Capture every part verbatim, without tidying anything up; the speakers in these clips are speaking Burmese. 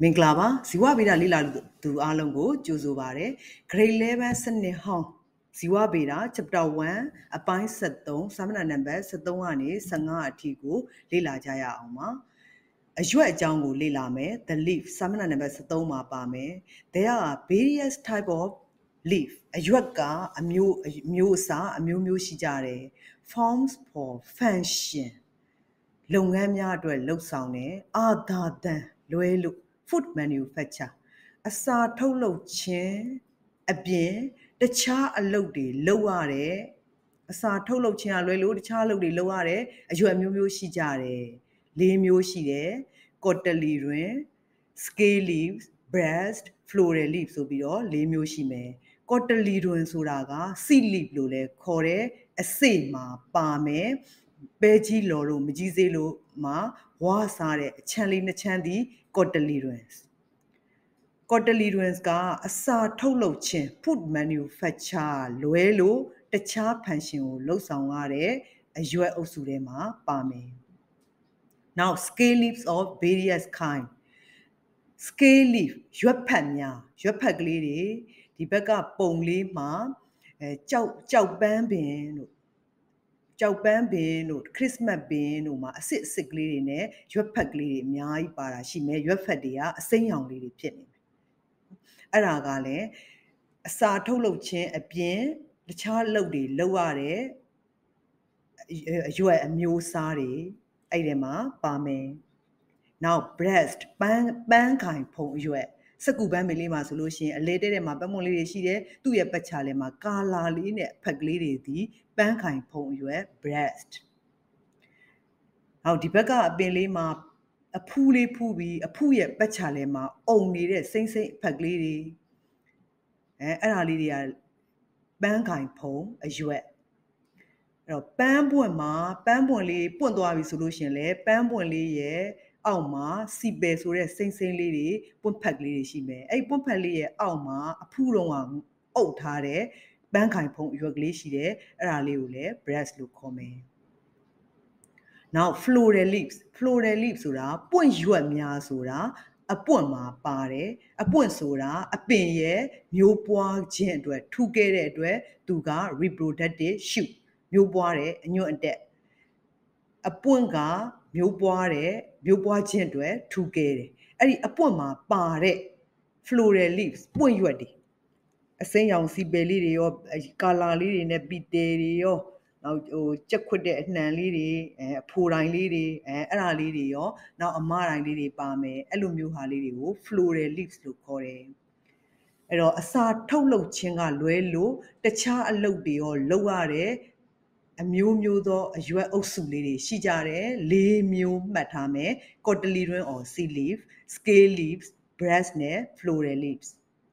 မင်္ဂလာပါဇီဝဗေဒလေ့လာသူအားလုံးကိုကြိုဆိုပါရစေ Grade eleven စနစ်ဟောင်းဇီဝဗေဒ Chapter one အပိုင်းseventeenစာမျက်နှာနံပါတ်seventeenကနေfifteenအထိကိုလေ့လာကြရအောင်ပါအရွက်အကြောင်းကိုလေ့လာမယ် The leaf စာမျက်နှာနံပါတ်seventeenမှာပါမယ် There are various type of leaf အရွက်ကအမျိုးအမျိုးအစားအမျိုးမျိုးရှိကြတယ် Forms for function လုပ်ငန်းများအတွက်လှုပ်ဆောင်တယ် Other than လွဲလို့Food manufacture အစာထုတ်လုပ်ခြင်းအပြင်တခြားအလုပ်တွေလုပ်ရတယ်အစာထုတ်လုပ်ခြင်းအလွယ်လို့တခြားအလုပ်တွေလုပ်ရတယ်အရွက်မျိုးမျိုးရှိကြတယ်လေးမျိုးရှိတယ် cotyledon scale leaves breast floral leaf ဆိုပြီးတော့လေးမျိုးရှိမယ် cotyledon ဆိုတာက seed leaf လို့လည်းခေါ်တယ်အစေ့မှာပါမယ်ပဲကြီးလော်လို့မကြီးစေးလို့မှာဝါစားတဲ့အချမ်းလေးနှစ်ချမ်းသည်cotyledons cotyledons ကအစာထုတ်လုပ်ခြင်း food manufacture လွဲလို့တခြား function ကိုလှုပ်ဆောင်ရတဲ့အရွက်အုပ်စုထဲမှာပါမယ် Now scale leaves of various kind scale leaf ရွက်ဖတ်များရွက်ဖတ်ကလေးတွေဒီဘက်ကပုံလေးမှာအဲကြောက်ကြောက်ပန်းပင်တို့ကြောက်ပန်းပင်တို့ခရစ်စမတ်ပင်တို့မှာအစစ်အစစ်ကလေးတွေနဲ့ရွက်ဖက်ကလေးတွေအများကြီးပါတာရှိမယ်ရွက်ဖက်တွေကအစိမ်းရောင်လေးတွေဖြစ်နေမယ်အဲ့ဒါကလည်းအစာထုတ်လုပ်ခြင်းအပြင်တခြားလုပ်တွေလုပ်ရတဲ့အရွက်အမျိုးအစားတွေအဲ့ဒီမှာပါမယ် Now breast ပန်းပန်းခိုင်ဖုံအရွက်စကူပန်းမေလေးမှာဆိုလို့ရှိရင်အလဲတဲ့တဲ့မှာပန်းမွန်လေးတွေရှိတယ်သူ့ရဲ့ပတ်ချာလဲမှာကာလာလေးနဲ့ဖက်ကလေးတွေဒီပန်းခိုင်ဖုံအရွက် breast ဟောဒီဘက်ကအပင်လေးမှာအဖူးလေးဖူးပြီးအဖူးရဲ့ပတ်ချာလဲမှာအုံနေတဲ့စိမ့်စိမ့်ဖက်ကလေးတွေအဲအဲ့ဒါလေးတွေကပန်းခိုင်ဖုံအရွက်အဲ့တော့ပန်းပွင့်မှာပန်းပွင့်လေးပွင့်သွားပြီဆိုလို့ရှိရင်လေပန်းပွင့်လေးရဲ့အောက်မှာစီပယ်ဆိုတဲ့စိမ့်စိမ့်လေးတွေပွင့်ဖက်ကလေးတွေရှိမယ်အဲ့ပွင့်ဖက်လေးရဲ့အောက်မှာအဖူးလုံးကအုပ်ထားတဲ့ပန်းခိုင်ဖုံအရွက်ကလေးရှိတယ်အဲ့ဒါလေးကိုလည်း breast လို့ခေါ်မယ် Now floral leaves floral leaves ဆိုတာပွင့်ရွက်များဆိုတာအပွင့်မှာပါတယ်အပွင့်ဆိုတာအပင်ရဲ့မျိုးပွားခြင်းအတွက်ထူခဲ့တဲ့အတွက်သူက reproductive shoot မျိုးပွားတဲ့အညွန့်အတက်အပွင့်ကမျိုးပွားတဲ့မျိုးပွားခြင်းအတွက်ထူခဲ့တယ်အဲ့ဒီအပွင့်မှာပါတဲ့ floral leaves ပွင့်ရွက်တွေအစိမ်းရောင်စီပယ်လေးတွေရောကာလာလေးတွေနဲ့ပီတယ်တွေရောနောက်ဟိုကြက်ခွတ်တဲ့အနှံလေးတွေအဲအဖိုတိုင်းလေးတွေအဲအဲ့ဒါလေးတွေရောနောက်အမတိုင်းလေးတွေပါမယ်အဲ့လိုမျိုးဟာလေးတွေကို floral leaves လို့ခေါ်တယ်အဲ့တော့အစာထုတ်လုပ်ခြင်းကလွဲလို့တခြားအလုပ်တွေရောလုပ်ရတဲ့အမျိုးမျိုးသောအရွက်အုပ်စုလေးတွေရှိကြတယ်လေးမျိုးမှတ်ထားမယ် cotyledon or seed leaf scale leaves breast နဲ့ floral leaves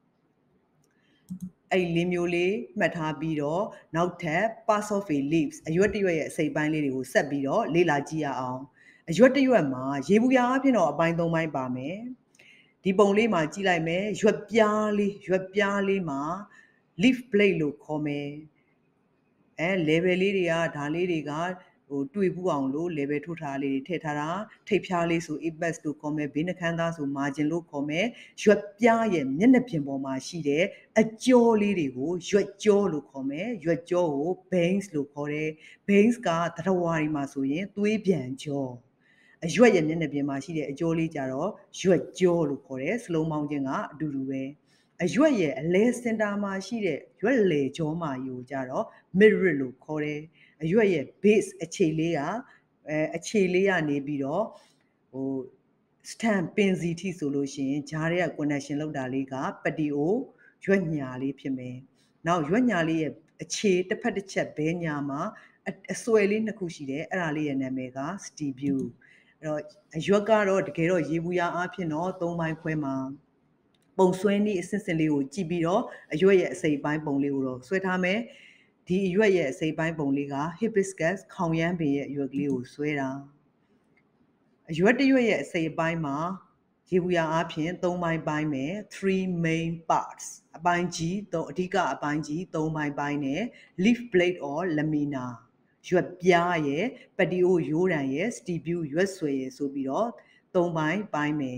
အဲ့လေးမျိုးလေးမှတ်ထားပြီးတော့နောက်ထပ် parts of a leaves အရွက်တစ်ရွက်ရဲ့အစိပ်ပိုင်းလေးတွေကိုဆက်ပြီးတော့လေ့လာကြည့်ရအောင်အရွက်တစ်ရွက်မှာရေဘူးရာအဖြစ်တော့အပိုင်းသုံးပိုင်းပါမယ်ဒီပုံလေးမှာကြည့်လိုက်မယ်ရွက်ပြားလေးရွက်ပြားလေးမှာ leaf blade လို့ခေါ်မယ်အဲ level လေးတွေကဒါလေးတွေကဟိုတွေ့ဘူးအောင်လို့ level ထုတ်ထားလေးတွေထည့်ထားတာထိပ်ဖြားလေးဆို apex လို့ခေါ်မယ်ဘေးနှခမ်းသားဆို margin လို့ခေါ်မယ်ရွက်ပြားရဲ့မျက်နှာပြင်ပေါ်မှာရှိတဲ့အကြောလေးတွေကိုရွက်ကြောလို့ခေါ်မယ်ရွက်ကြောကို veins လို့ခေါ်တယ် veins ကသတ္တဝါတွေမှာဆိုရင်သွေးပြန်ကြောအရွက်ရဲ့မျက်နှာပြင်မှာရှိတဲ့အကြောလေးကြတော့ရွက်ကြောလို့ခေါ်တယ်စလုံးပေါင်းခြင်းကအတူတူပဲအရွက်ရဲ့အလဲစင်တာမှာရှိတဲ့ရွက်လေကြောမှာယူကြတော့ midrib လို့ခေါ်တယ်အရွက်ရဲ့ base အခြေလေးကအဲအခြေလေးကနေပြီးတော့ဟို stem ပင်စီထိဆိုလို့ရှိရင်ဂျားတွေက connection လောက်တာလေးက petio ရွက်ညာလေးဖြစ်မယ်နောက်ရွက်ညာလေးရဲ့အခြေတစ်ဖက်တစ်ချက်ဘဲညာမှာအစွဲလေးနှစ်ခုရှိတယ်အဲ့ဒါလေးရဲ့နာမည်က stibule အဲ့တော့အရွက်ကတော့တကယ်တော့ရေဘူးရာအဖြစ်တော့သုံးပိုင်းခွဲမှာပုံဆွဲနည်းအစစ်စစ်လေးကိုကြည့်ပြီးတော့အရွက်ရဲ့အစိပ်ပိုင်းပုံလေးကိုတော့ဆွဲထားမယ်ဒီအရွက်ရဲ့အစိပ်ပိုင်းပုံလေးက hibiscus ခေါင်ရမ်းပင်ရဲ့အရွက်ကလေးကိုဆွဲတာအရွက်တစ်ရွက်ရဲ့အစိပ်ပိုင်းမှာရေဘူးရာအဖြစ်သုံးပိုင်းပိုင်းမယ် three main parts အပိုင်းကြီးတော့အဓိကအပိုင်းကြီးသုံးပိုင်းပိုင်းနဲ့ leaf blade or lamina ရွက်ပြားရဲ့ petio ရိုးတံရဲ့ stibule ရွက်ဆွဲရဲ့ဆိုပြီးတော့သုံးပိုင်းပိုင်းမယ်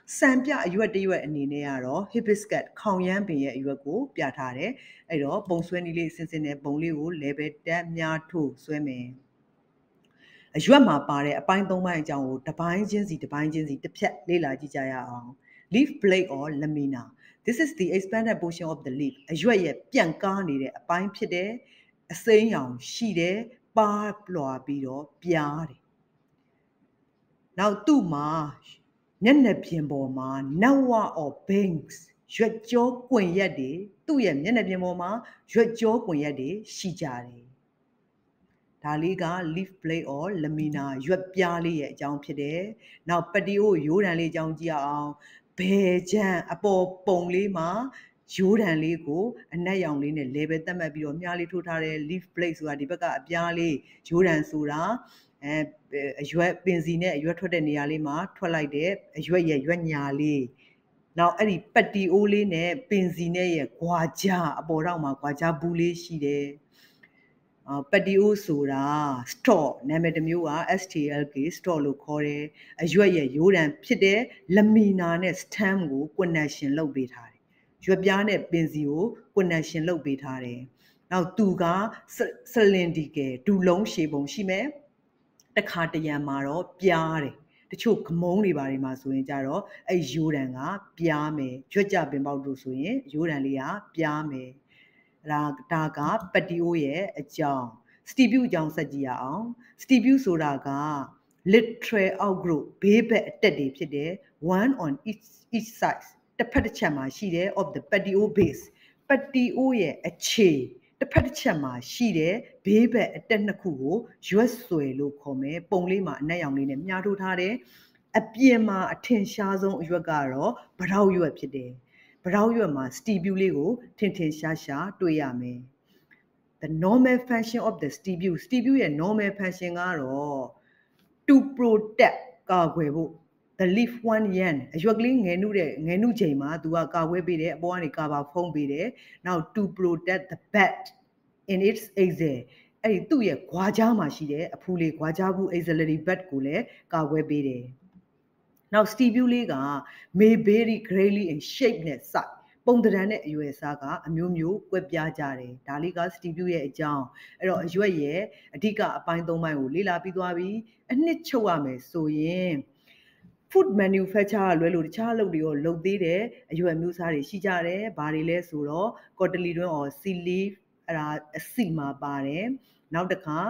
စံပြအရွက်တစ်ရွက်အနေနဲ့ကတော့ hibiscus ခေါင်ရမ်းပင်ရဲ့အရွက်ကိုပြထားတယ်အဲ့တော့ပုံဆွဲနည်းလေးစင်စင်နဲ့ပုံလေးကို level တက်များထို့ဆွဲမယ်အရွက်မှာပါတဲ့အပိုင်းသုံးပိုင်းအကြောင်းကိုတစ်ပိုင်းချင်းစီတစ်ပိုင်းချင်းစီတစ်ဖြတ်လေ့လာကြည့်ကြရအောင် leaf blade or lamina this is the expanded portion of the leaf အရွက်ရဲ့ပြန့်ကားနေတဲ့အပိုင်းဖြစ်တယ်အစိမ်းရောင်ရှိတယ်ပါးလွှာပြီးတော့ပြားတယ်နောက်သူ့မှာမျက်နှာပြင်ပေါ်မှာ network of veins ရွက်ကြောကွင်ရက်တွေသူ့ရဲ့မျက်နှာပြင်ပေါ်မှာရွက်ကြောကွင်ရက်တွေရှိကြတယ်ဒါလေးက leaf blade or lamina ရွက်ပြားလေးရဲ့အကြောင်းဖြစ်တယ်နောက်ပတီအိုရိုးတံလေးအကြောင်းကြည့်အောင်ဘယ်ချမ်းအပေါ်ပုံလေးမှာရိုးတံလေးကိုအနက်ရောင်လေးနဲ့ level သတ်မှတ်ပြီးတော့မြားလေးထိုးထားတဲ့ leaf blade ဆိုတာဒီဘက်ကအပြားလေးရိုးတံဆိုတာအဲအရွက်ပင်စီနဲ့အရွက်ထွက်တဲ့နေရာလေးမှာထွက်လိုက်တဲ့အရွက်ရဲ့ရွက်ညာလေးနောက်အဲ့ဒီပတီအိုးလေးနဲ့ပင်စီနဲ့ရဲ့ကွာကြားအပေါ်တော့မှာကွာကြားဘူးလေးရှိတယ်ပတီအိုးဆိုတာ straw နာမည်တစ်မျိုးက S T L K straw လို့ခေါ်တယ်အရွက်ရဲ့ရိုးတံဖြစ်တဲ့ lamina နဲ့ stem ကို connection လုပ်ပေးထားတယ်ရွက်ပြားနဲ့ပင်စီကို connection လုပ်ပေးထားတယ်နောက်သူက cylindrical ဒူလုံးရှည်ပုံရှိမယ်တခါတရံမှာတော့ပြားတယ်တချို့ခမုန်းတွေပါတွေမှာဆိုရင်ကြတော့အဲ့ရိုးတံကပြားမယ်ရွက်ကြပင်ပေါက်တို့ဆိုရင်ရိုးတံလေးကပြားမယ်ဒါဒါကပတီအိုးရဲ့အကြောင်းစတီပြူအကြောင်းဆက်ကြည့်ရအောင်စတီပြူဆိုတာက literal outgrowth ဘေးဘက်အတက်တွေဖြစ်တယ် one on each each side တစ်ဖက်တစ်ချက်မှာရှိတယ် of the patio base ပတီအိုးရဲ့အခြေတစ်ဖက်တစ်ချက်မှာရှိတဲ့ဘေးဘက်အတက်နှစ်ခုကိုရွက်ဆွဲလို့ခေါ်မယ်ပုံလေးမှာအနက်ရောင်လေးနဲ့မြားထိုးထားတယ်အပြင်မှာအထင်ရှားဆုံးအရွက်ကတော့ဗရောက်ရွက်ဖြစ်တယ်ဗရောက်ရွက်မှာစတီပြူလေးကိုထင်ထင်ရှားရှားတွေ့ရမယ် the normal function of the stibule stibule ရဲ့ normal function ကတော့ to protect ကာကွယ်ဖို့ the leaf one yan အရွက်ကလေးငယ်နုတဲ့ငယ်နုချိန်မှာသူကကာကွယ်ပေးတယ်အပေါ်ကနေကာပါဖုံးပေးတယ်နောက် to protect the bud in its axil အဲ့ဒီသူ့ရဲ့ခွာကြားမှာရှိတဲ့အဖူလေးခွာကြားဘူး axillary bud ကိုလည်းကာကွယ်ပေးတယ်နောက် stibule လေးက may vary greatly in shape နဲ့ size ပုံသဏ္ဍာန်နဲ့အရွယ်အစားကအမျိုးမျိုးကွဲပြားကြတယ်ဒါလေးက stibule ရဲ့အကြောင်းအဲ့တော့အရွက်ရဲ့အဓိကအပိုင်းသုံးပိုင်းကိုလေ့လာပြီးသွားပြီအနှစ်ချုပ်ရမယ်ဆိုရင် food manufacture လွဲလို့တခြားအလုပ်တွေရောလုပ်သေးတယ်အရွက်မျိုးစားတွေရှိကြတယ်ဘာတွေလဲဆိုတော့ cotyledon or sea leaf အဲ့ဒါအစီမှာပါတယ်နောက်တစ်ခါ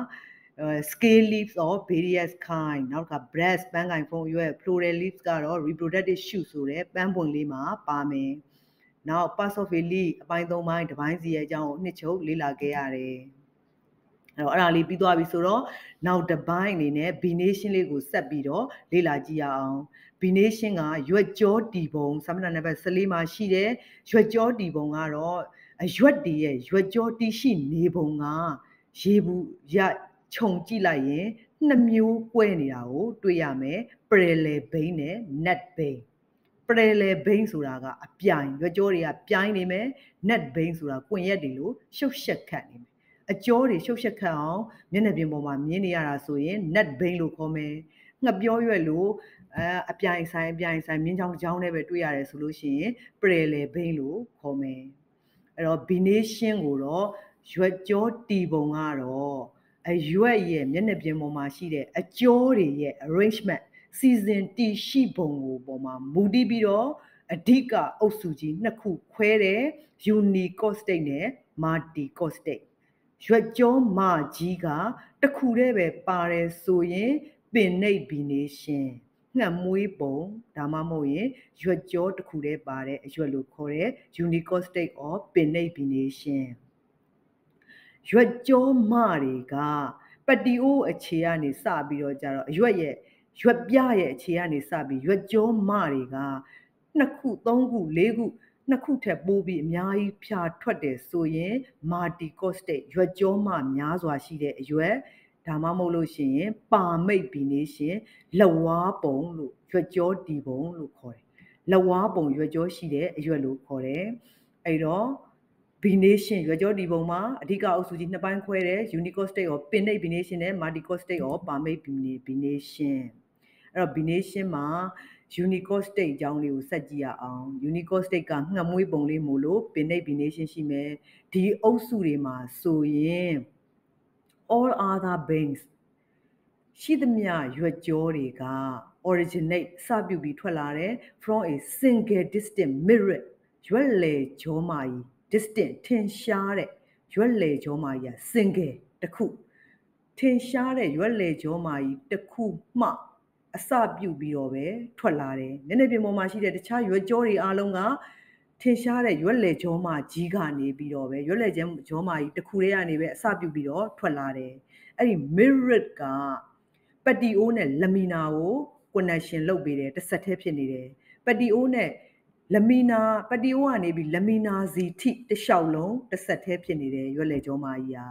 scale leaves of various kind နောက်က breast ပန်းကိုင်ဖုံးရွက် floral leaves ကတော့ reproductive shoot ဆိုတဲ့ပန်းပွင့်လေးမှာပါမယ်နောက် parts of a leaf အပိုင်းသုံးပိုင်းတစ်ပိုင်းစီရဲ့အကြောင်းကိုနှစ်ချုပ်လေ့လာခဲ့ရတယ်အဲ့တော့အဲ့ဒါလေးပြီးသွားပြီဆိုတော့နောက်တစ်ပိုင်းအနေနဲ့ venation လေးကိုဆက်ပြီးတော့လေ့လာကြည့်ရအောင် venation ကရွက်ကြောတီပုံစာမျက်နှာနံပါတ်၁၄မှာရှိတယ်ရွက်ကြောတီပုံကတော့အရွက်တွေရဲ့ရွက်ကြောတီရှိနေပုံကရေဘူးရခြုံကြည့်လိုက်ရင်နှစ်မျိုးကွဲနေတာကိုတွေ့ရမယ် parallel vein နဲ့ net vein parallel vein ဆိုတာကအပြိုင်ရွက်ကြောတွေကပြိုင်နေမယ် net vein ဆိုတာကွင်ရက်တွေလို့ရှုပ်ရှက်ခတ်နေမယ်အကြောတွေရှုပ်ရှက်ခတ်အောင်မျက်နှာပြင်ပေါ်မှာမြင်နေရတာဆိုရင် net vein လို့ခေါ်မယ်ငှက်ပြောရွက်လို့အဲအပြိုင်ဆိုင်အပြိုင်ဆိုင်မြင်းချောင်းတစ်ချောင်းနဲ့ပဲတွေ့ရတယ်ဆိုလို့ရှိရင် parallel vein လို့ခေါ်မယ်အဲ့တော့ venation ကိုတော့ရွက်ကြောတီပုံကတော့အရွက်ရဲ့မျက်နှာပြင်ပေါ်မှာရှိတဲ့အကြောတွေရဲ့ arrangement season တီရှိပုံကိုပေါ်မှာမူတည်ပြီးတော့အဓိကအုပ်စုကြီးနှစ်ခုခွဲတယ် unicostate နဲ့ multicostate ရွက်ကြောမကြီးကတစ်ခုတည်းပဲပါတယ်ဆိုရင်ပင်နိတ် venation ငှက်မွေးပုံဒါမှမဟုတ်ရင်ရွက်ကြောတစ်ခုတည်းပါတဲ့အရွက်လို့ခေါ်တဲ့ unicostate or ပင်နိတ် venation ရွက်ကြောမတွေကပတီအိုးအခြေကနေစပြီးတော့ကြတော့အရွက်ရဲ့ရွက်ပြရဲ့အခြေကနေစပြီးရွက်ကြောမတွေကနှစ်ခုသုံးခုလေးခုနှစ်ခုထက်ပိုပြီးအများကြီးဖြာထွက်တယ်ဆိုရင် multicostate ရွက်ကြောမများစွာရှိတဲ့အရွက်ဒါမှမဟုတ်လို့ရှိရင်ပါမိတ် venation လက်ဝါးပုံလို့ရွက်ကြောတီပုံလို့ခေါ်တယ်လက်ဝါးပုံရွက်ကြောရှိတဲ့အရွက်လို့ခေါ်တယ်အဲ့တော့ venation ရွက်ကြောတီပုံမှာအဓိကအုပ်စုကြီးနှစ်ပိုင်းခွဲတယ် unicostate ရောပင်နိတ် venation နဲ့ multicostate ရောပါမိတ် venation အဲ့တော့ venation မှာ Unicode state အကြောင်းလေးကိုဆက်ကြည့်ရအောင် Unicode state ကငှက်မွေးပုံလေးမို့လို့ Pinate bination ရှိမယ်ဒီအုပ်စုတွေမှာဆိုရင် all other beings ရှိသမျှရွက်ကြောတွေက originate စပြုပြီးထွက်လာတယ် from a single distinct mirror ရွက်လေကြောမာကြီး distinct ထင်ရှားတဲ့ရွက်လေကြောမာကြီးက single တစ်ခုထင်ရှားတဲ့ရွက်လေကြောမာကြီးတစ်ခုမှအစပြုပြီးတော့ပဲထွက်လာတယ်နည်းနည်းပြင်ပေါ်မှာရှိတဲ့တခြားရွက်ကြောတွေအားလုံးကထင်ရှားတဲ့ရွက်လေကြောမာကြီးကနေပြီးတော့ပဲရွက်လေကြောမာကြီးတစ်ခုတည်းကနေပဲအစပြုပြီးတော့ထွက်လာတယ်အဲ့ဒီ mirror ကပတ်တီအိုးနဲ့လမီနာကို connection လုပ်ပေးတယ်တစ်ဆက်တည်းဖြစ်နေတယ်ပတ်တီအိုးနဲ့လမီနာပတ်တီအိုးကနေပြီးလမီနာစီထိတစ်လျှောက်လုံးတစ်ဆက်တည်းဖြစ်နေတယ်ရွက်လေကြောမာကြီးဟာ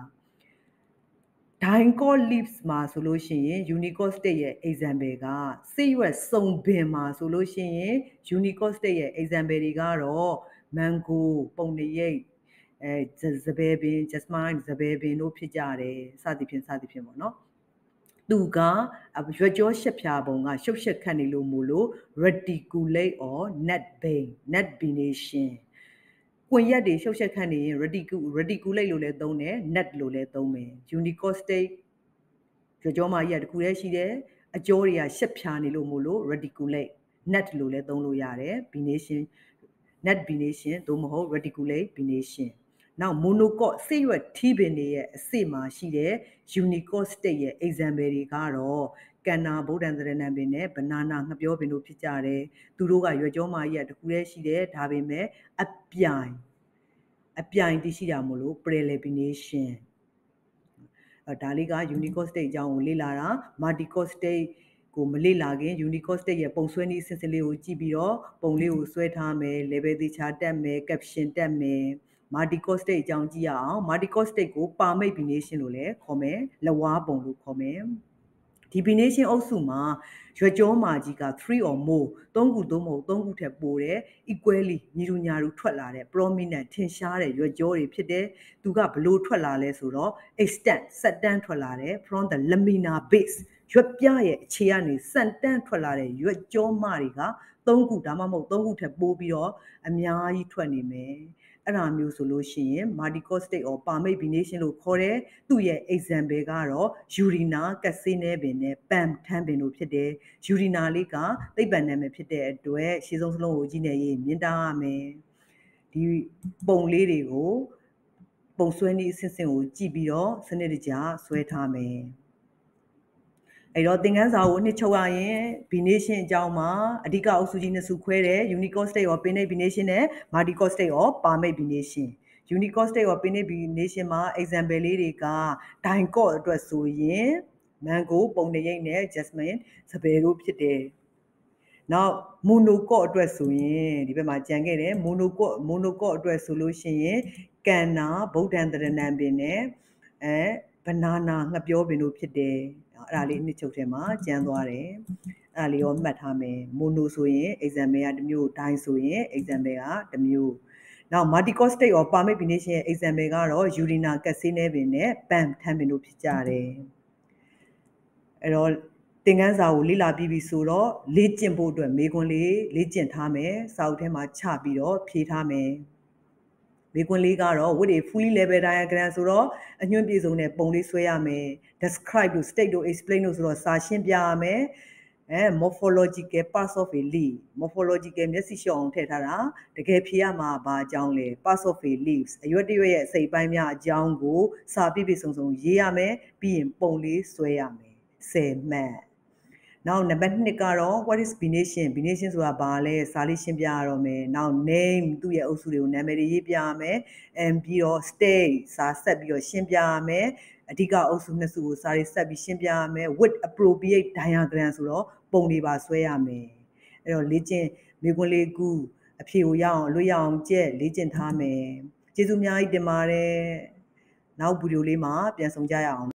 Dicot leaves မှာဆိုလို့ရှိရင် Unicode state ရဲ့ example ကစိရွက်စုံပင်မှာဆိုလို့ရှိရင် Unicode state ရဲ့ example တွေကတော့ mango ပုံနရိပ်အဲစပယ်ပင် jasmine စပယ်ပင်တို့ဖြစ်ကြတယ်စသည်ဖြင့်စသည်ဖြင့်ပေါ့နော်သူကရွက်ကြောရှက်ဖြာပုံကရှုပ်ရှက်ခတ်နေလို့မို့လို့ reticulate or net vein net venation ကွန်ရက်တွေရှုပ်ရှက်ခတ်နေရင် reticulate လို့လည်းသုံးတယ် net လို့လည်းသုံးမယ် Unicode state ရွက်ကြောမာကြီးကတခုတည်းရှိတယ်အကြောတွေကရှက်ဖြာနေလို့မို့လို့ reticulate net လို့လည်းသုံးလို့ရတယ် venation net venation သို့မဟုတ် reticulate venation နောက် monocot စိရွက်ထီးပင်တွေရဲ့အစိမှာရှိတဲ့ Unicode state ရဲ့ example တွေကတော့ကန္နာဗုဒ္ဓံသရဏံပင်နဲ့ banana ငှက်ပြောပင်တို့ဖြစ်ကြတယ်သူတို့ကရွက်ကြောမာကြီးကတခုတည်းရှိတယ်ဒါပေမဲ့အပြိုင်အပြိုင်တည်ရှိတာမို့လို့ prelabination အဲဒါလေးက Unicode state အကြောင်းကိုလေ့လာတာ multicode state ကိုမလေ့လာခင် Unicode state ရဲ့ပုံဆွဲနည်းအစစ်စစ်လေးကိုကြည့်ပြီးတော့ပုံလေးကိုဆွဲထားမယ် level သေချာတက်မယ် caption တက်မယ် multicode state အကြောင်းကြည့်ရအောင် multicode state ကို permate bination လို့လည်းခေါ်မယ်လက်ဝါးပုံလို့ခေါ်မယ်ဒီ bination အုပ်စုမှာရွက်ကြောမာကြီးကthree or more သုံးခုသို့မဟုတ်သုံးခုထက်ပိုတဲ့ equally ညီတူညာတူထွက်လာတဲ့ prominent ထင်ရှားတဲ့ရွက်ကြောတွေဖြစ်တယ်သူကဘလို့ထွက်လာလဲဆိုတော့ extent ဆက်တန်းထွက်လာတယ် from the lamina base ရွက်ပြရဲ့အခြေကနေစံတန်းထွက်လာတဲ့ရွက်ကြောမတွေကသုံးခုဒါမှမဟုတ်သုံးခုထက်ပိုပြီးတော့အများကြီးထွက်နေမယ်အဲ့ဒါမျိုးဆိုလို့ရှိရင် multicode state or permate bination လို့ခေါ်တယ်သူ့ရဲ့ example ကတော့ urina ကက်ဆေးနဲပင်နဲ့ pam ထန်းပင်တို့ဖြစ်တယ် urina လေးကသိပ္ပံနာမည်ဖြစ်တဲ့အတွက်ရှေ့ဆုံးစလုံးကိုကြည့်နေရင်မြင်တာရမယ်ဒီပုံလေးတွေကိုပုံဆွဲနည်းအစစ်စစ်ကိုကြည့်ပြီးတော့စနစ်တကျဆွဲထားမယ်အဲ့တော့သင်ခန်းစာကိုနှစ်ချုပ်ရရင် bination အကြောင်းမှာအဓိကအုပ်စုကြီးနှစ်စုခွဲတယ် Unicode state or Pinate bination နဲ့ multicode state or permate bination Unicode state or Pinate bination မှာ example လေးတွေက Dicot အတွက်ဆိုရင် mango ပုံနရိပ်နဲ့ jasmine စပယ်တို့ဖြစ်တယ်နောက် monocot အတွက်ဆိုရင်ဒီဘက်မှာကြံခဲ့တယ် monocot monocot အတွက်ဆိုလို့ရှိရင်ကန္နာဗုဒ္ဓံသရဏံပင်နဲ့အဲ banana ငှက်ပြောပင်တို့ဖြစ်တယ်အဲ့ဒါလေးနှစ်ချုပ်ထဲမှာကျန်းသွားတယ်အဲ့ဒါလေးရောမှတ်ထားမယ် mono ဆိုရင် example ကတစ်မျိုး di ဆိုရင် example ကတစ်မျိုးနောက် multicode state or permate bination ရဲ့ example ကတော့ urina ကက်ဆေးနဲပင်နဲ့ pam ထန်းပင်တို့ဖြစ်ကြတယ်အဲ့တော့သင်ခန်းစာကိုလေ့လာပြီးပြီဆိုတော့လေ့ကျင့်ဖို့အတွက်မေးခွန်းလေးလေ့ကျင့်ထားမယ်စာအုပ်ထဲမှာချပြီးတော့ဖြေထားမယ်မေးခွန်းလေးကတော့ with a fully level diagram ဆိုတော့အညွှန်းပြည့်စုံတဲ့ပုံလေးဆွဲရမယ် describe လို့ state လို့ explain လို့ဆိုတော့စာရှင်းပြရမယ်အဲ morphological parts of a leaf morphological မျက်စိရှော့အောင်ထည့်ထားတာတကယ်ဖြေရမှာဘာအကြောင်းလဲ parts of a leaves အရွက်တရွက်ရဲ့အစိပ်ပိုင်းများအကြောင်းကိုစာပြည့်ပြည့်စုံစုံရေးရမယ်ပြီးရင်ပုံလေးဆွဲရမယ်ဆယ်မှတ်နောက်နံပါတ်twoကတော့ what is bination bination ဆိုတာဘာလဲစာလေးရှင်းပြရတော့မယ်နောက် name သူ့ရဲ့အုပ်စုတွေကိုနာမည်တွေရေးပြရမယ်အဲပြီးတော့ state စာဆက်ပြီးတော့ရှင်းပြရမယ်အဓိကအုပ်စုနှစ်စုကိုစာရေးဆက်ပြီးရှင်းပြရမယ် with appropriate diagram ဆိုတော့ပုံတွေပါဆွဲရမယ်အဲ့တော့လေ့ကျင့်မေးခွန်းလေးခုအဖြေကိုရအောင်လွတ်ရအောင်ကြက်လေ့ကျင့်ထားမယ်ကျေးဇူးအများကြီးတင်ပါတယ်နောက်ဗီဒီယိုလေးမှာပြန်ဆောင်ကြရအောင်